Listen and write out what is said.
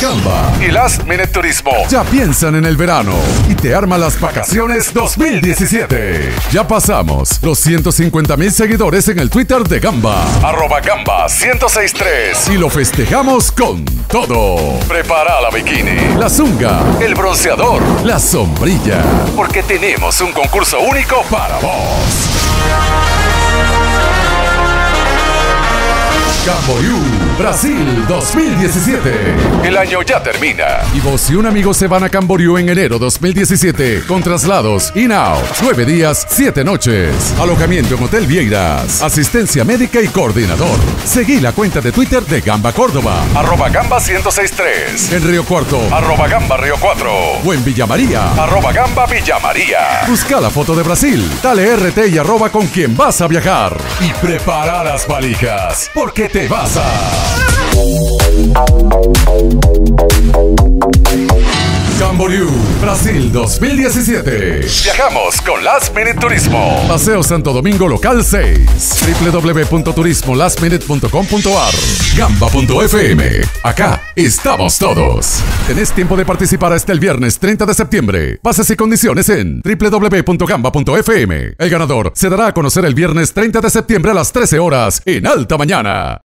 Gamba y Last Minute Turismo ya piensan en el verano y te arman las vacaciones 2017. Ya pasamos los 150,000 seguidores en el Twitter de Gamba, @Gamba1063, y lo festejamos con todo. Prepara la bikini, la zunga, el bronceador, la sombrilla, porque tenemos un concurso único para vos. Camboriú, Brasil 2017. El año ya termina y vos y un amigo se van a Camboriú en enero 2017 con traslados in-out, 9 días, 7 noches, alojamiento en Hotel Vieiras, asistencia médica y coordinador. Seguí la cuenta de Twitter de Gamba Córdoba, @Gamba1063, en Río Cuarto, @Gamba Río 4, o en Villa María, @Gamba Villa María. Busca la foto de Brasil, dale RT y @ con quien vas a viajar y prepara las valijas, porque te vas a Camboriú, Brasil 2017. Viajamos con Last Minute Turismo. Paseo Santo Domingo Local 6. www.turismolastminute.com.ar. Gamba.fm. Acá estamos todos. Tenés tiempo de participar hasta el viernes 30 de septiembre. Bases y condiciones en www.gamba.fm. El ganador se dará a conocer el viernes 30 de septiembre a las 13 horas en Alta Mañana.